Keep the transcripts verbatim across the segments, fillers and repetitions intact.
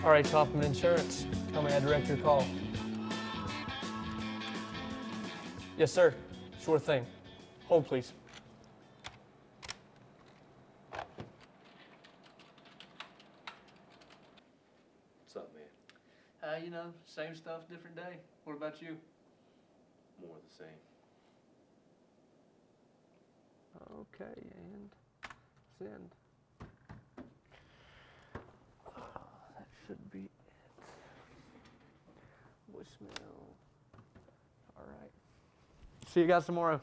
All right, Hoffman Insurance. Tell me I direct your call. Yes, sir. Sure thing. Hold, please. What's up, man? Uh, you know, same stuff, different day. What about you? More of the same. Okay, and send. Oh, that should be it. Voicemail. All right. See you guys tomorrow.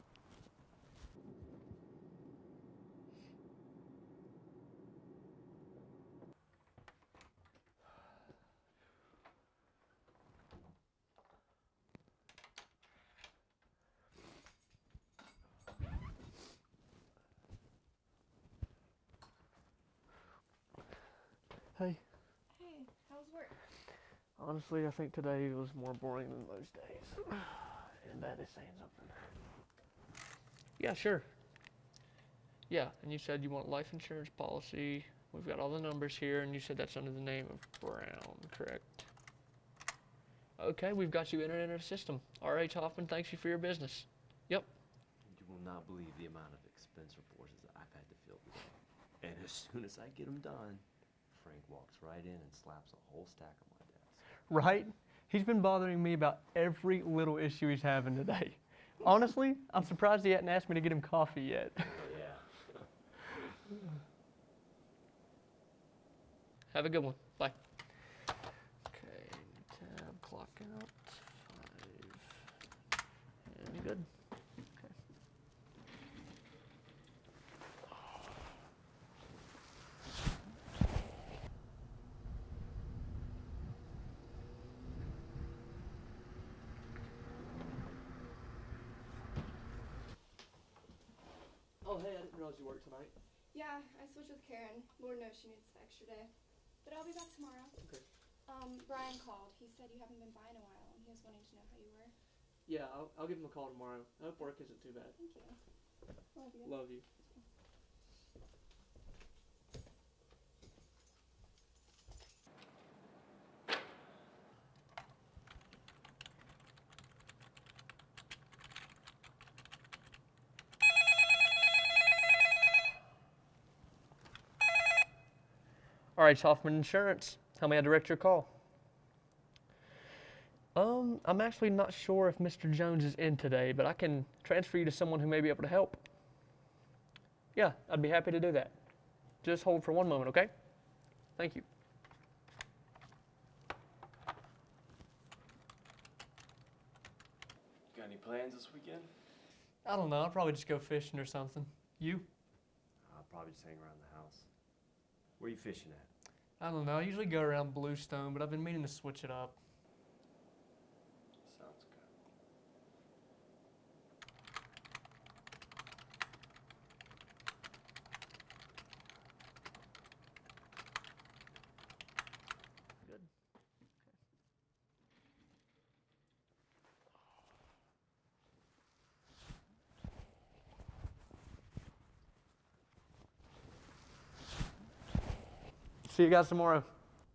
Hey. Hey, how's work? Honestly, I think today was more boring than most days. And that is saying something. Yeah, sure. Yeah, and you said you want life insurance policy. We've got all the numbers here, and you said that's under the name of Brown, correct? Okay, we've got you entered in our system. R H Hoffman thanks you for your business. Yep. You will not believe the amount of expense reports that I've had to fill today. And as soon as I get them done, Frank walks right in and slaps a whole stack on my desk. Right? He's been bothering me about every little issue he's having today. Honestly, I'm surprised he hadn't asked me to get him coffee yet. Oh, yeah. Have a good one. Bye. Okay, tab, clock out, five, and good. Okay. Oh, hey, I didn't realize you worked tonight. Yeah, I switched with Karen. Lord knows she needs the extra day. But I'll be back tomorrow. Okay. Um, Brian called. He said you haven't been by in a while, and he was wanting to know how you were. Yeah, I'll, I'll give him a call tomorrow. I hope work isn't too bad. Thank you. Love you. Love you. All right, Hoffman Insurance. Tell me I direct your call. Um, I'm actually not sure if Mister Jones is in today, but I can transfer you to someone who may be able to help. Yeah, I'd be happy to do that. Just hold for one moment, okay? Thank you. Got any plans this weekend? I don't know. I'll probably just go fishing or something. You? I'll probably just hang around the house. Where are you fishing at? I don't know. I usually go around Bluestone, but I've been meaning to switch it up. Sounds good. Good. See you guys tomorrow.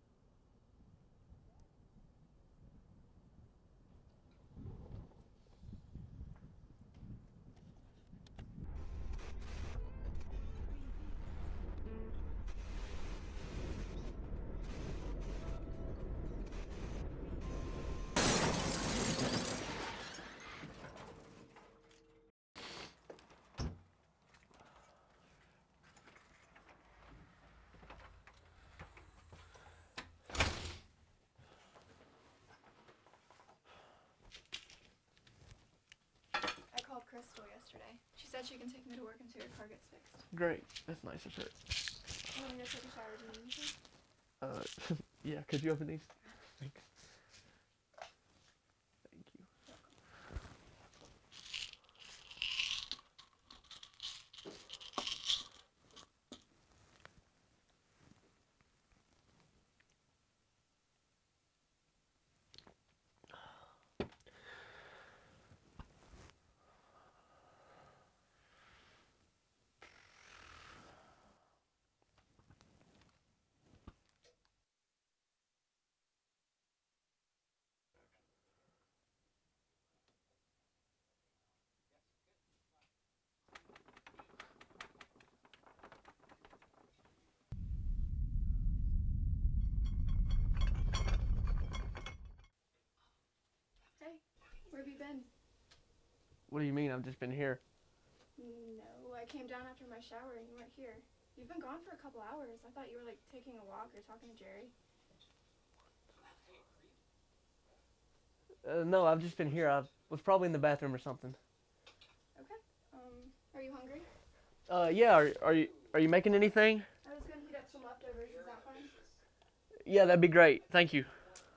I called Crystal yesterday. She said she can take me to work until your car gets fixed. Great. That's nice of her. I'm gonna go take a shower. Do you need anything? Uh, yeah, could you open these? Thanks. Thank you. Where have you been? What do you mean? I've just been here. No, I came down after my shower and you weren't here. You've been gone for a couple hours. I thought you were like taking a walk or talking to Jerry. Uh, no, I've just been here. I was probably in the bathroom or something. Okay. Um, are you hungry? Uh, yeah. Are, are you are you making anything? I was gonna heat up some leftovers. Is that fine? Yeah, that'd be great. Thank you.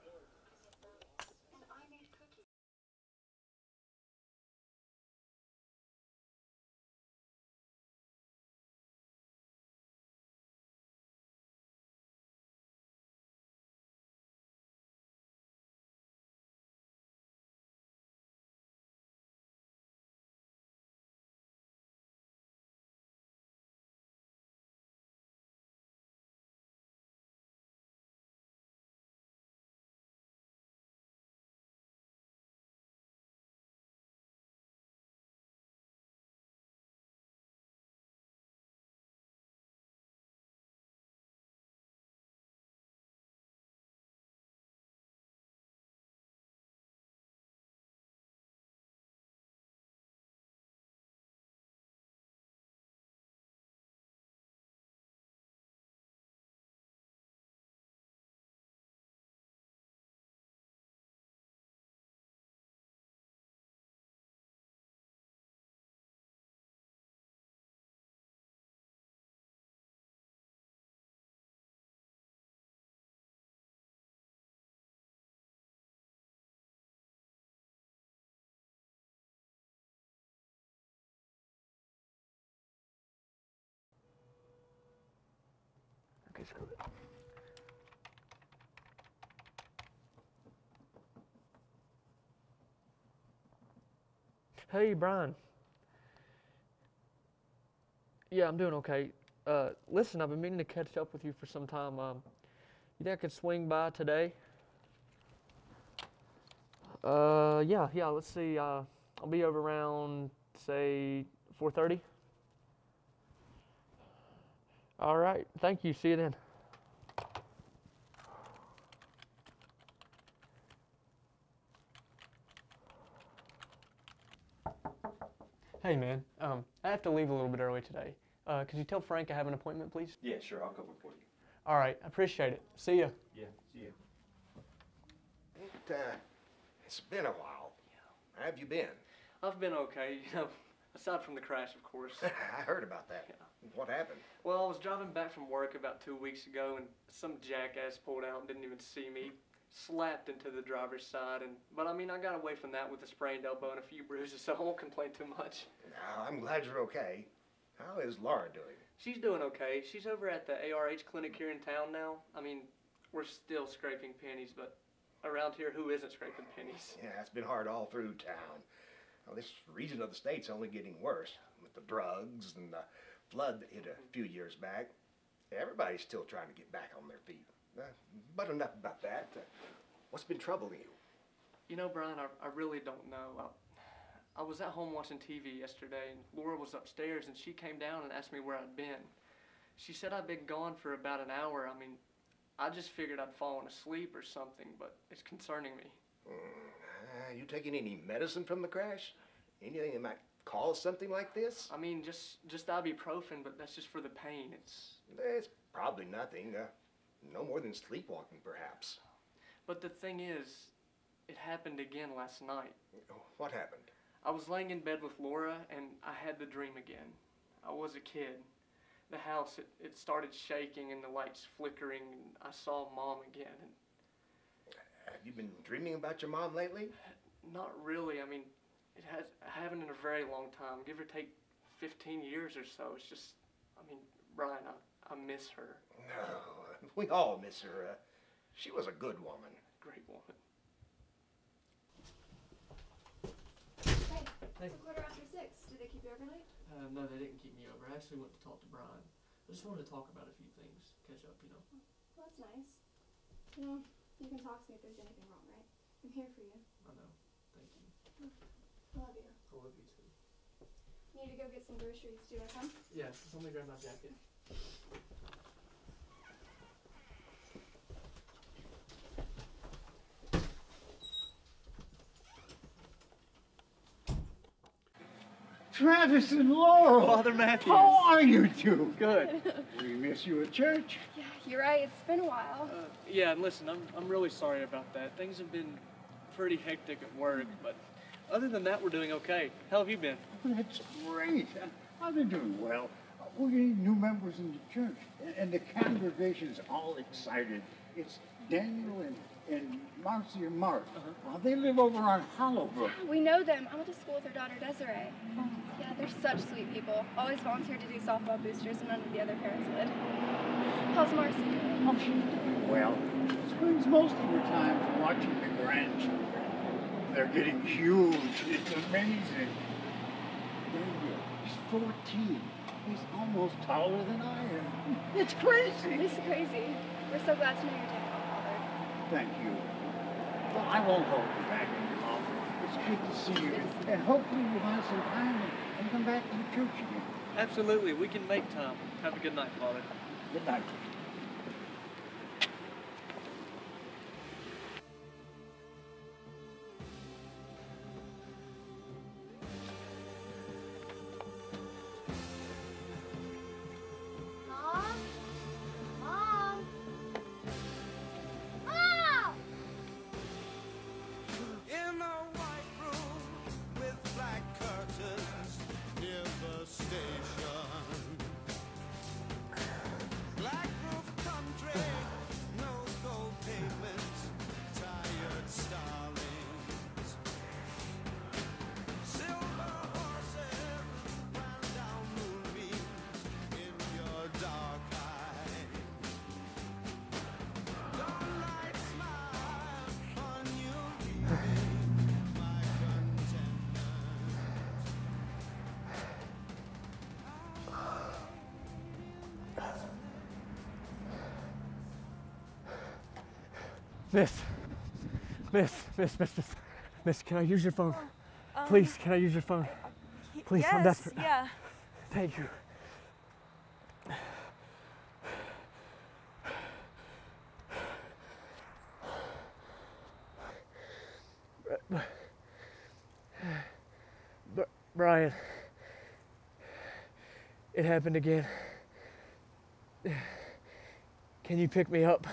Okay, screw it. Hey, Brian. Yeah, I'm doing okay. Uh, listen, I've been meaning to catch up with you for some time. Um, you think I could swing by today? Uh, yeah, yeah. Let's see. Uh, I'll be over around say four thirty. All right. Thank you. See you then. Hey, man. Um, I have to leave a little bit early today. Uh, could you tell Frank I have an appointment, please? Yeah, sure, I'll cover for you. All right. I appreciate it. See ya. Yeah, see you. It, uh, it's been a while. How have you been? I've been okay. You know, aside from the crash, of course. I heard about that. Yeah. What happened? Well, I was driving back from work about two weeks ago, and some jackass pulled out and didn't even see me. Slapped into the driver's side, and but I mean, I got away from that with a sprained elbow and a few bruises, so I won't complain too much. Now, I'm glad you're okay. How is Laura doing? She's doing okay. She's over at the A R H clinic here in town now. I mean, we're still scraping pennies, but around here, who isn't scraping pennies? Yeah, it's been hard all through town. Well, this region of the state's only getting worse with the drugs and the flood that hit a few years back. Everybody's still trying to get back on their feet. Uh, but enough about that. Uh, what's been troubling you? You know, Brian, I, I really don't know. I, I was at home watching T V yesterday, and Laura was upstairs, and she came down and asked me where I'd been. She said I'd been gone for about an hour. I mean, I just figured I'd fallen asleep or something, but it's concerning me. Mm, uh, you taking any medicine from the crash? Anything that might cause something like this? I mean, just just ibuprofen, but that's just for the pain. It's It's probably nothing. Uh, no more than sleepwalking, perhaps. But the thing is, it happened again last night. What happened? I was laying in bed with Laura, and I had the dream again. I was a kid. The house, it, it started shaking, and the lights flickering, and I saw Mom again. And Have you been dreaming about your mom lately? not really. I mean, it has. I haven't in a very long time. Give or take fifteen years or so. It's just, I mean, Brian, I, I miss her. No, we all miss her. Uh, she was a good woman. Great woman. Hey, Hey. it's a quarter after six. Did they keep you overnight? Uh, no, they didn't keep me over. I actually went to talk to Brian. I just wanted to talk about a few things, catch up, you know. Well, that's nice. You know, you can talk to me if there's anything wrong, right? I'm here for you. I know. Thank you. I love you. I love you too. You need to go get some groceries. Do I come? Yeah, just let me grab my jacket. Travis and Laurel. Father Matthews. How are you two? Good. We miss you at church. Yeah, you're right. It's been a while. Uh, yeah, and listen, I'm, I'm really sorry about that. Things have been pretty hectic at work, but other than that, we're doing okay. How have you been? That's great. I've been doing well. We're getting new members in the church, and the congregation's all excited. It's Daniel and, and Marcy and Mark. Uh-huh. Uh, they live over on Hollowbrook. We know them. I went to school with their daughter, Desiree. Yeah, they're such sweet people. Always volunteered to do softball boosters when none of the other parents would. How's Marcy doing? Oh, she's doing well. Spends most of her time watching the grandchildren. They're getting huge. It's amazing. Daniel, he's fourteen. He's almost taller than I am. It's crazy. It's crazy. We're so glad to know you're doing well, Father. Thank you. Well, I won't hold you back any longer. It's good to see you. Good to see And hopefully you'll have some time and, and come back to the church again. Absolutely. We can make time. Have a good night, Father. Good night. Mom? Mom? Mom! In a white room with black curtains near the station. Black roof country, no gold pavements, tired starlings. Silver horses ran down moonbeams in your dark eye. Dawnlight smile on you leaving my contentment. Miss, miss, miss, miss, miss, miss, can I use your phone? Um, Please, can I use your phone? y- Please, yes, I'm desperate. Yeah. Thank you. Br- Brian, it happened again. Can you pick me up?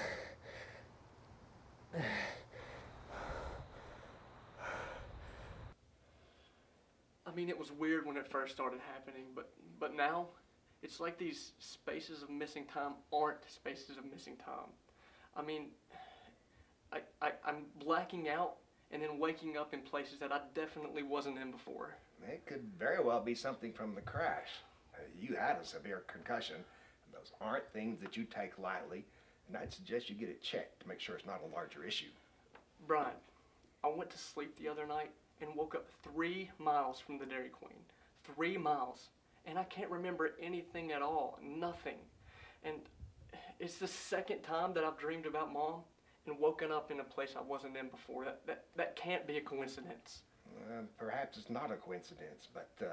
I mean, it was weird when it first started happening, but but now, it's like these spaces of missing time aren't spaces of missing time. I mean, I, I, I'm blacking out and then waking up in places that I definitely wasn't in before. It could very well be something from the crash. Uh, you had a severe concussion. And those aren't things that you take lightly, and I'd suggest you get it checked to make sure it's not a larger issue. Brian, I went to sleep the other night and woke up three miles from the Dairy Queen. Three miles. And I can't remember anything at all. Nothing. And it's the second time that I've dreamed about Mom and woken up in a place I wasn't in before. That, that, that can't be a coincidence. Uh, perhaps it's not a coincidence, but uh,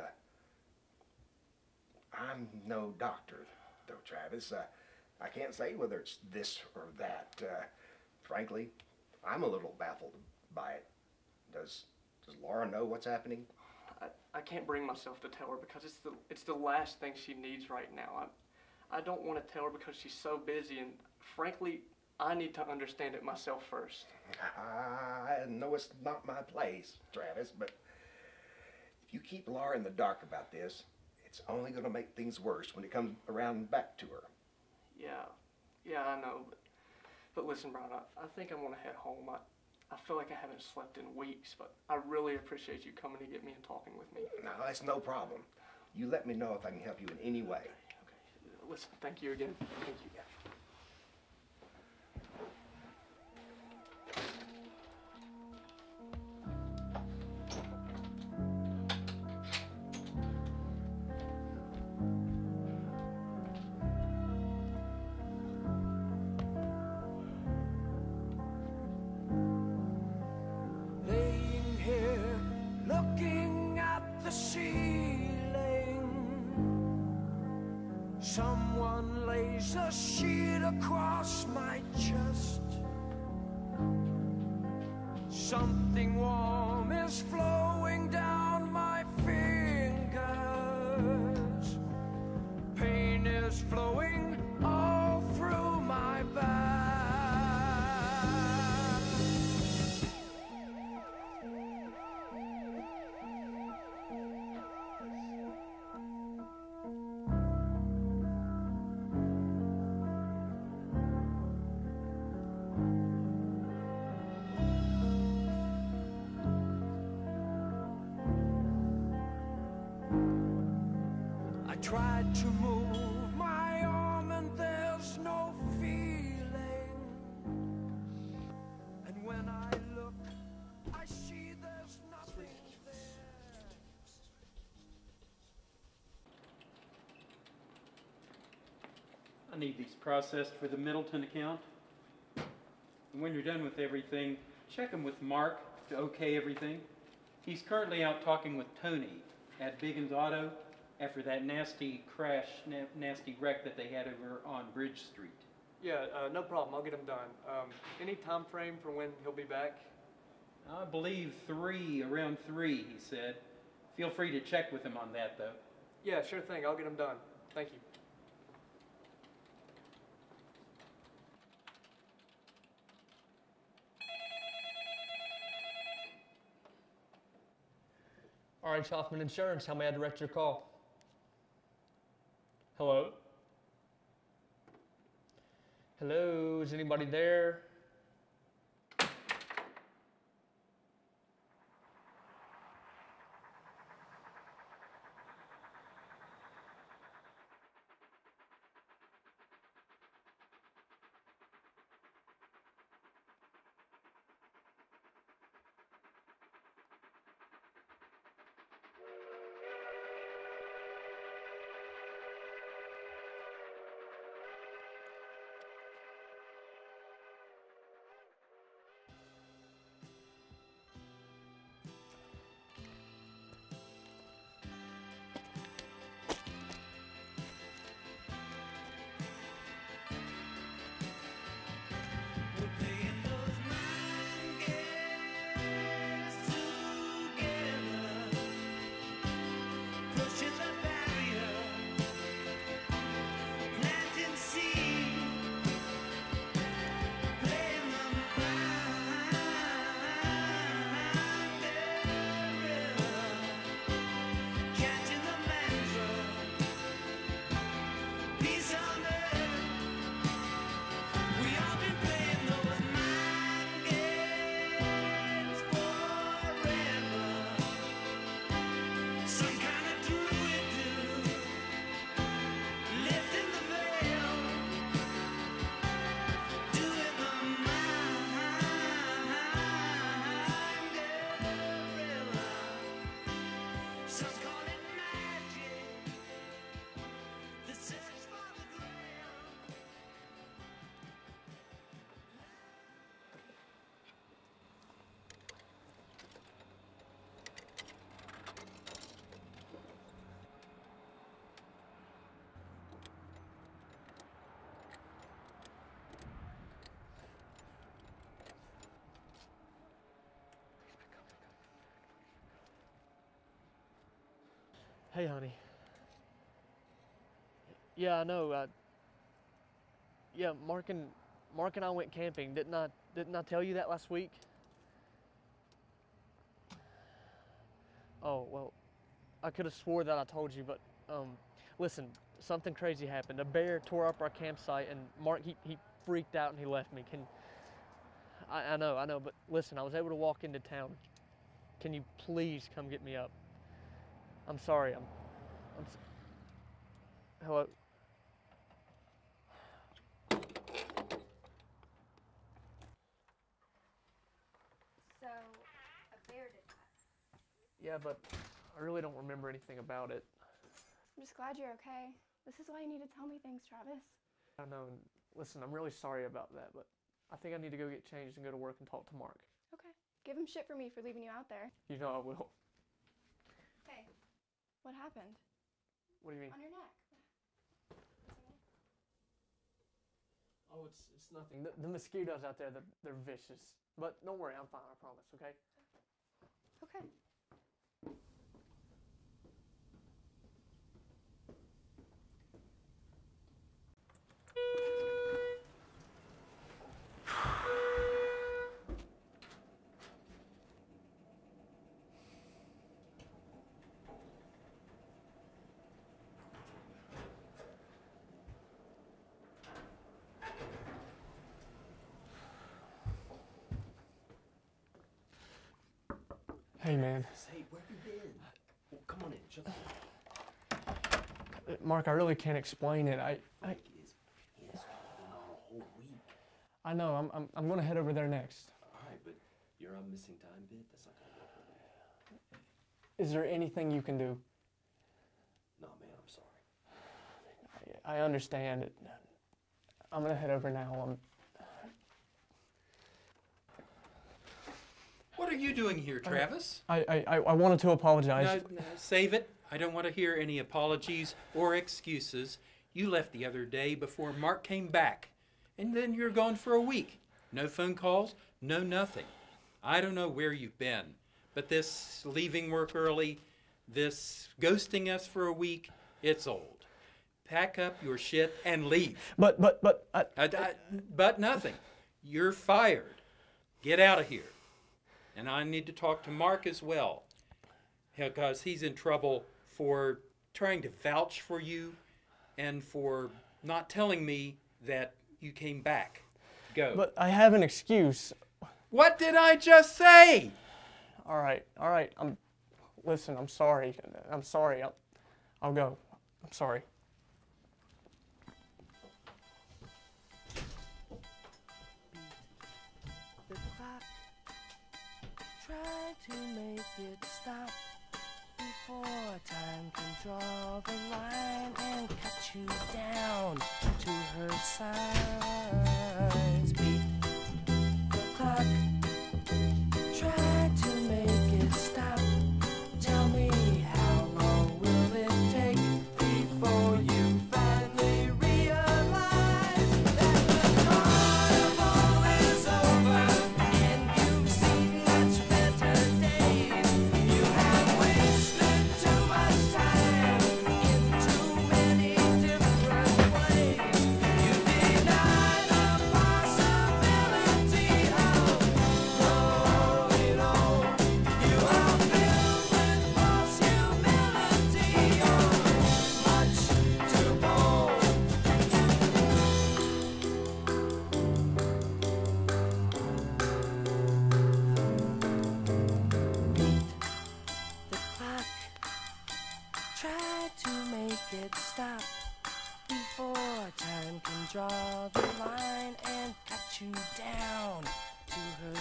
I'm no doctor, though, Travis. Uh, I can't say whether it's this or that. Uh, frankly, I'm a little baffled by it. Does Does Laura know what's happening? I, I can't bring myself to tell her because it's the it's the last thing she needs right now. I I don't want to tell her because she's so busy, and frankly, I need to understand it myself first. I know it's not my place, Travis, but if you keep Laura in the dark about this, it's only going to make things worse when it comes around back to her. Yeah, yeah, I know, but, but listen, Brian, I, I think I want to head home. I, I feel like I haven't slept in weeks, but I really appreciate you coming to get me and talking with me. No, that's no problem. You let me know if I can help you in any way. Okay, listen, thank you again. Thank you. Laying here, looking at the ceiling. Someone lays a sheet across my chest. Something warm is flowing down my fingers. I tried to move my arm and there's no feeling. And when I look, I see there's nothing there. I need these processed for the Middleton account. And when you're done with everything, check them with Mark to okay everything. He's currently out talking with Tony at Biggins Auto after that nasty crash, na nasty wreck that they had over on Bridge Street. Yeah, uh, no problem. I'll get him done. Um, any time frame for when he'll be back? I believe three, around three, he said. Feel free to check with him on that, though. Yeah, sure thing. I'll get him done. Thank you. All right, Hoffman Insurance, how may I direct your call? Hello? Hello, is anybody there? Hey, honey. Yeah, I know. Uh, yeah, Mark and Mark and I went camping. Didn't I? Didn't I tell you that last week? Oh well, I could have swore that I told you, but um, listen, something crazy happened. A bear tore up our campsite, and Mark he he freaked out and he left me. Can I? I know, I know, but listen, I was able to walk into town. Can you please come get me up? I'm sorry. I'm. I'm. s- Hello. So, a bear did that. Yeah, but I really don't remember anything about it. I'm just glad you're okay. This is why you need to tell me things, Travis. I know. And listen, I'm really sorry about that, but I think I need to go get changed and go to work and talk to Mark. Okay. Give him shit for me for leaving you out there. You know I will. Hey, what happened? What do you mean? On your neck. Oh, it's it's nothing. The, the mosquitoes out there, they're, they're vicious. But don't worry, I'm fine. I promise. Okay. Okay. Hey, man. Hey, where have you been? Well, come on in. Shut the door. Mark, I really can't explain it. I, I, Frank is, he has been on a whole week. I know. I'm, I'm, I'm going to head over there next. All right, but you're on missing time bit. That's not gonna work with me. Is there anything you can do? No, man, I'm sorry. I, I understand it. I'm going to head over now. I'm, What are you doing here, Travis? I, I, I wanted to apologize. No, no, save it. I don't want to hear any apologies or excuses. You left the other day before Mark came back, and then you're gone for a week. No phone calls, no nothing. I don't know where you've been, but this leaving work early, this ghosting us for a week, it's old. Pack up your shit and leave. But, but, but... I, I, I, but nothing. You're fired. Get out of here. And I need to talk to Mark as well, because he's in trouble for trying to vouch for you and for not telling me that you came back. Go. But I have an excuse. What did I just say? All right, all right. I'm. Listen, I'm sorry. I'm sorry. I'll, I'll go. I'm sorry. The clock, try to make it stop before time can draw the line and cut you down to her size. Beat the clock, try to make it stop. Tell me, how long will it take before you finally realize that the carnival is over and you've seen much better days? You have wasted too much time in too many different ways. You deny the possibility of growing old. You are filled with false humility. You're much too bold. The clock, try to make it stop before time can draw the line and cut you down to her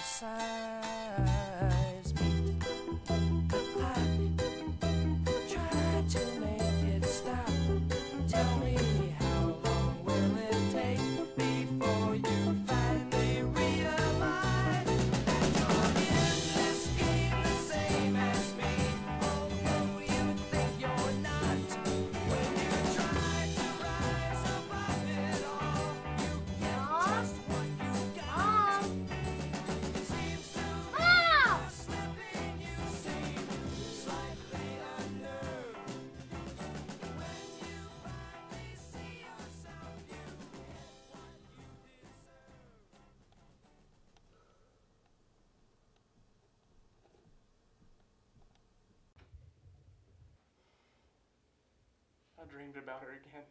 size. Beat the clock, try to make it stop. Tell me, how long will it take before you finally realize that you're in this game the same as me, although you think you're not. When you try to rise above it all, you get just what you got. It seems to be slipping, you seem slightly unnerved. When you finally see yourself, you get what you deserve. I dreamed about her again.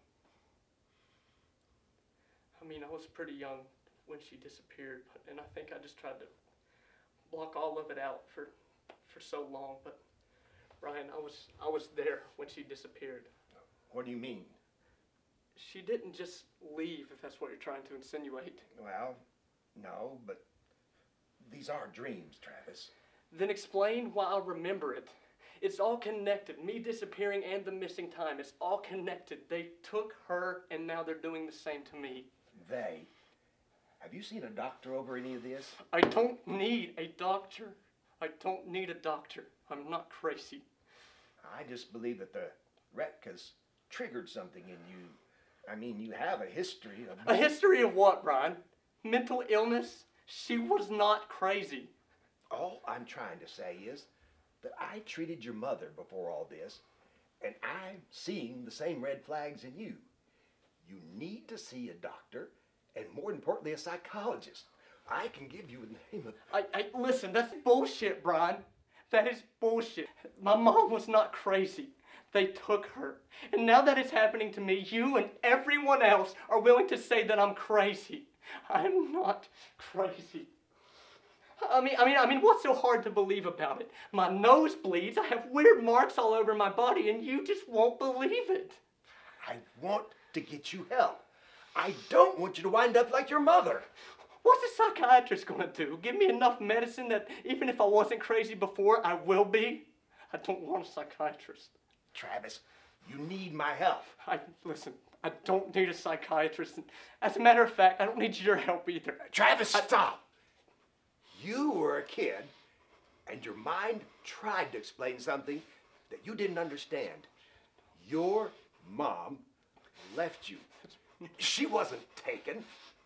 I mean, I was pretty young when she disappeared, but, and I think I just tried to block all of it out for for so long. But Brian, I was I was there when she disappeared. What do you mean? She didn't just leave, if that's what you're trying to insinuate. Well, no, but these are dreams, Travis. Then explain why I remember it. It's all connected. Me disappearing and the missing time. It's all connected. They took her and now they're doing the same to me. They. Have you seen a doctor over any of this? I don't need a doctor. I don't need a doctor. I'm not crazy. I just believe that the wreck has triggered something in you. I mean, you have a history of... A history of what, Brian? Mental illness? She was not crazy. All I'm trying to say is that I treated your mother before all this, and I'm seeing the same red flags in you. You need to see a doctor, and more importantly, a psychologist. I can give you a name of... I, I, listen, that's bullshit, Brian. That is bullshit. My mom was not crazy. They took her. And now that it's happening to me, you and everyone else are willing to say that I'm crazy. I'm not crazy. I mean, I mean, I mean, what's so hard to believe about it? My nose bleeds, I have weird marks all over my body, and you just won't believe it. want to get you help. I don't want you to wind up like your mother. What's a psychiatrist gonna do? Give me enough medicine that even if I wasn't crazy before, I will be? I don't want a psychiatrist. Travis, you need my help. I, listen, I don't need a psychiatrist. As a matter of fact, I don't need your help either. Travis, I, stop. You were a kid, and your mind tried to explain something that you didn't understand. Your mom left you. She wasn't taken.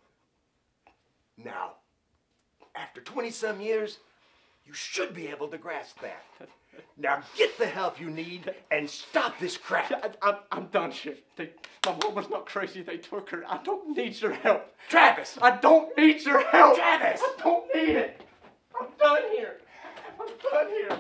Now, after twenty-some years, you should be able to grasp that. Now get the help you need and stop this crap. I, I, I'm done shit. They, my mom was not crazy. They took her. I don't need your help. Travis! I don't need your help. Travis! I don't need it. I'm done here. I'm done here.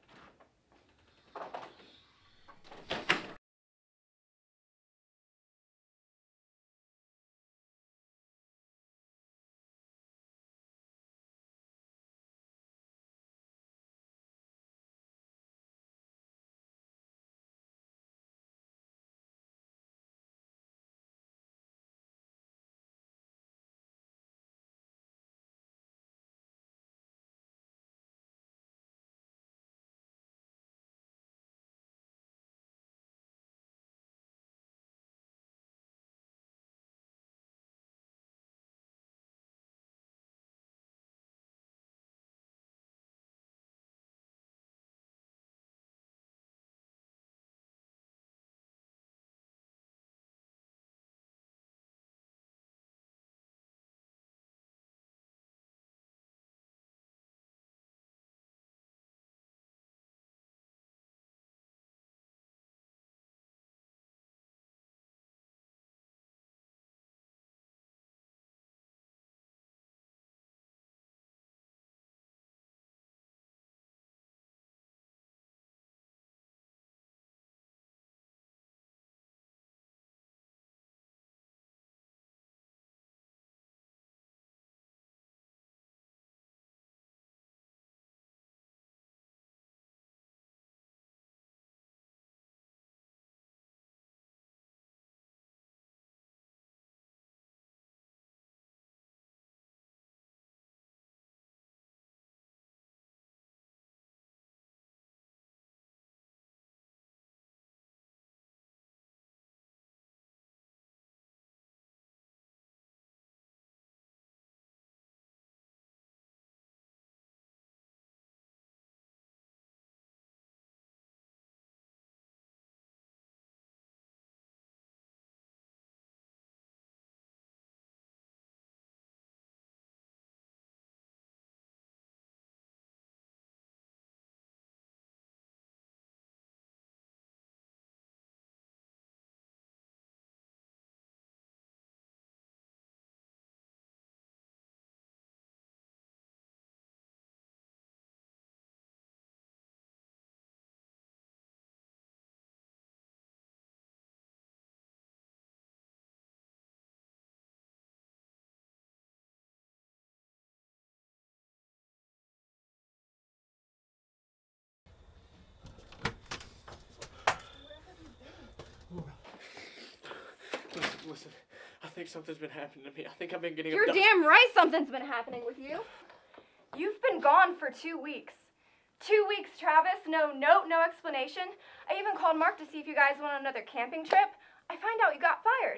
Listen, listen. I think something's been happening to me. I think I've been getting You're abducted. damn right something's been happening with you. You've been gone for two weeks. Two weeks, Travis. No note, no explanation. I even called Mark to see if you guys went on another camping trip. I find out you got fired.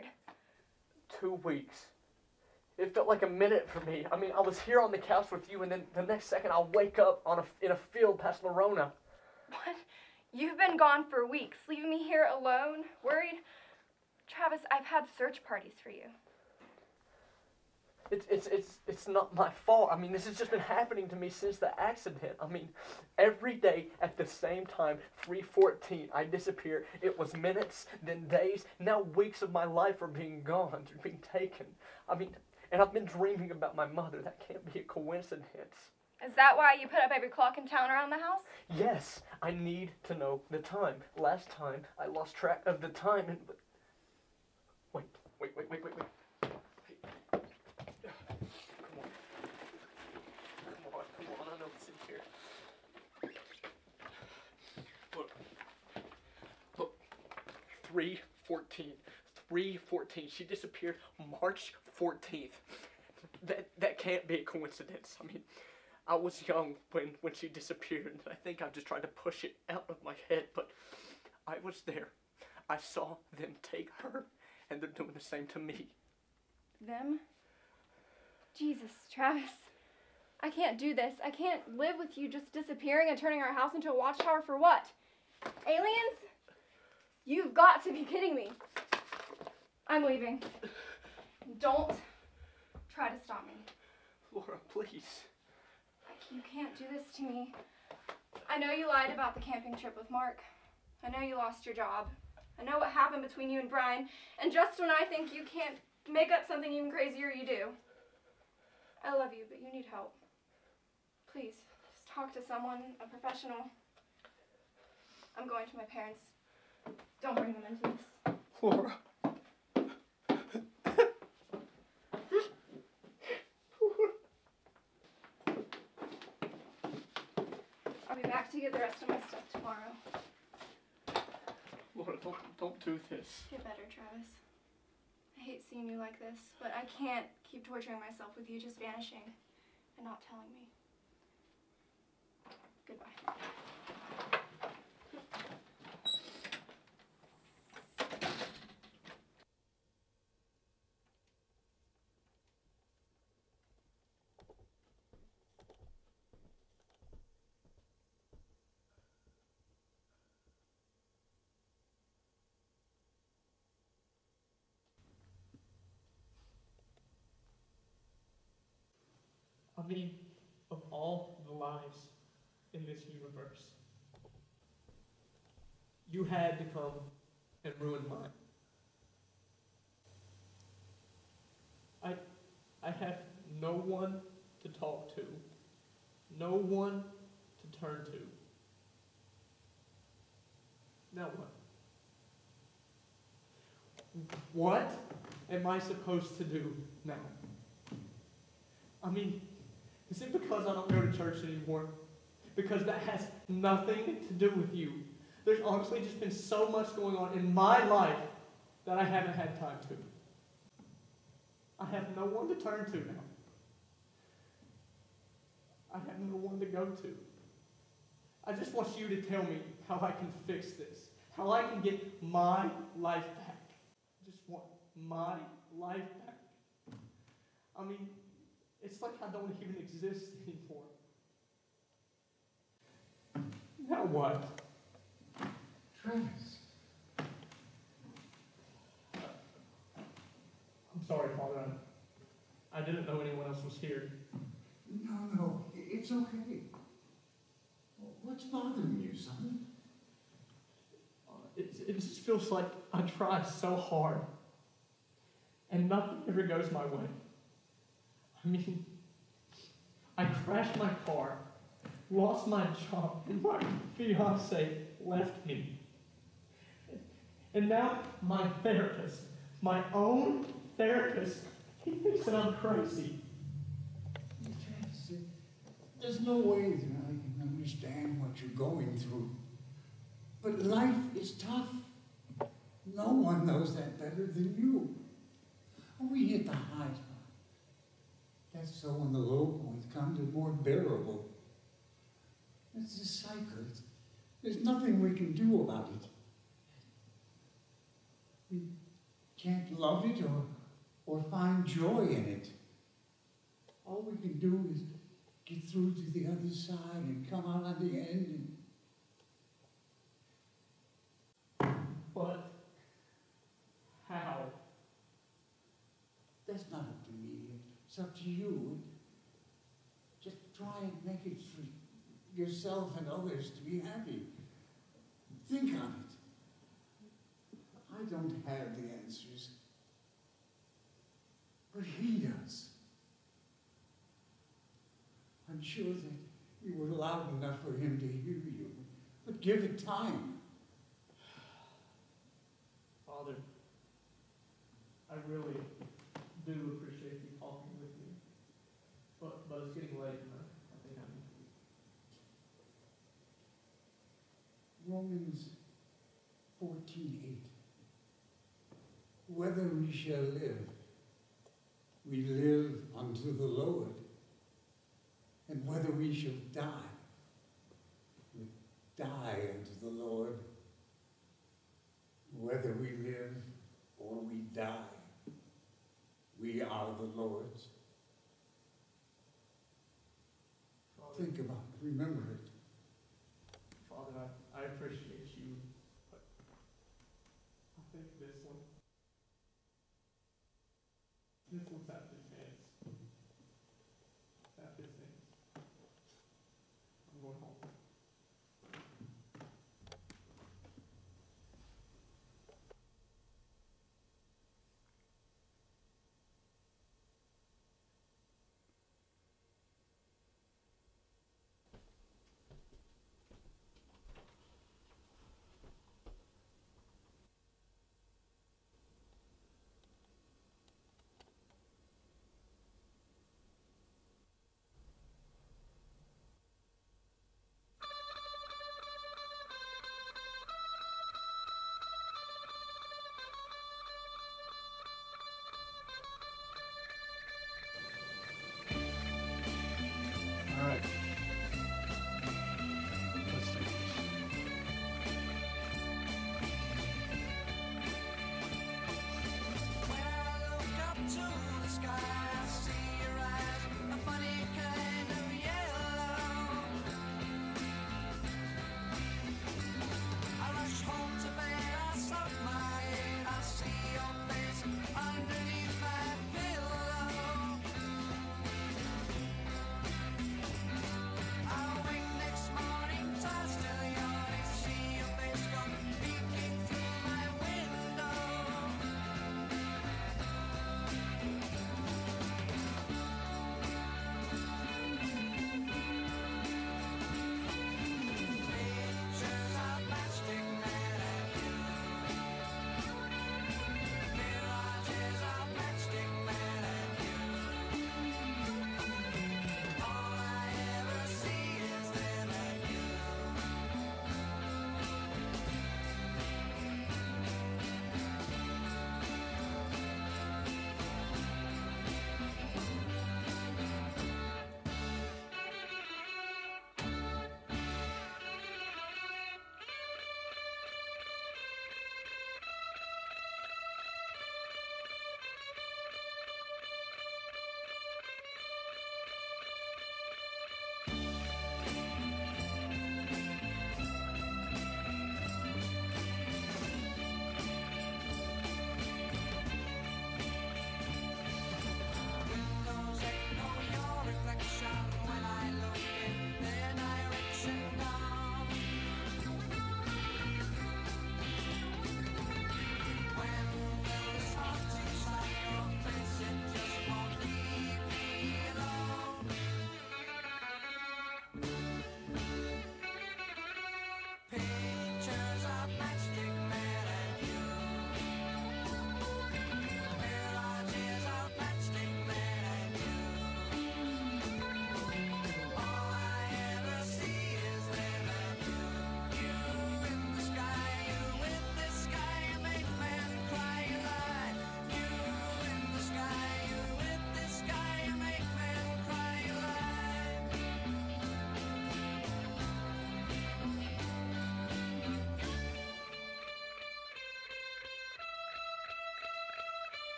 Two weeks. It felt like a minute for me. I mean, I was here on the couch with you, and then the next second I'll wake up on a, in a field past Lorona. What? You've been gone for weeks, leaving me here alone, worried. Travis, I've had search parties for you. It's, it's, it's, it's not my fault. I mean, this has just been happening to me since the accident. I mean, every day at the same time, three fourteen, I disappear. It was minutes, then days, now weeks of my life are being gone, being taken. I mean, and I've been dreaming about my mother. That can't be a coincidence. Is that why you put up every clock in town around the house? Yes, I need to know the time. Last time, I lost track of the time and... Wait, wait, wait, wait, wait, wait. Hey. Come on. Come on, come on, I know what's in here. Look. Look. three fourteen. three fourteen. She disappeared March fourteenth. That that can't be a coincidence. I mean, I was young when, when she disappeared, and I think I'm just trying to push it out of my head, but I was there. I saw them take her, and they're doing the same to me. Them? Jesus, Travis. I can't do this. I can't live with you just disappearing and turning our house into a watchtower for what? Aliens? You've got to be kidding me. I'm leaving. Don't try to stop me. Laura, please. You can't do this to me. I know you lied about the camping trip with Mark. I know you lost your job. I know what happened between you and Brian. And just when I think you can't make up something even crazier, you do. I love you, but you need help. Please, just talk to someone, a professional. I'm going to my parents. Don't bring them into this. Laura. I'll be back to get the rest of my stuff tomorrow. Laura, don't, don't do this. Get better, Travis. I hate seeing you like this, but I can't keep torturing myself with you just vanishing and not telling me. Goodbye. I mean, of all the lives in this universe, you had to come and ruin mine. I, I have no one to talk to, no one to turn to. Now what? What am I supposed to do now? I mean, is it because I don't go to church anymore? Because that has nothing to do with you. There's honestly just been so much going on in my life that I haven't had time to. I have no one to turn to now. I have no one to go to. I just want you to tell me how I can fix this, how I can get my life back. I just want my life back. I mean, it's like I don't even exist anymore. Now what? Travis. I'm sorry, Father. I, I didn't know anyone else was here. No, no, it's okay. What's bothering you, son? Uh, it, it just feels like I try so hard, and nothing ever goes my way. I mean, I crashed my car, lost my job, and my fiance left me. And now my therapist, my own therapist, he thinks that I'm crazy. There's no way that I can understand what you're going through. But life is tough. No one knows that better than you. We hit the high spot. That's so when the low points come, they're more bearable. It's a cycle. It's, there's nothing we can do about it. We can't love it or, or find joy in it. All we can do is get through to the other side and come out on the end. And But how? that's not up to me. It's up to you. Just try and make it for yourself and others to be happy. Think on it. I don't have the answers, but he does. I'm sure that you were loud enough for him to hear you, but give it time. Father, I really do appreciate you talking with me, but, but it's getting late and I, I think I need to. Romans fourteen eight. whether we shall live, we live unto the Lord, and whether we shall die, we die unto the Lord. Whether we live or we die, we are the Lord's. Father, Think about it, remember it. Father, I, I appreciate you, but I think this one, this one's at this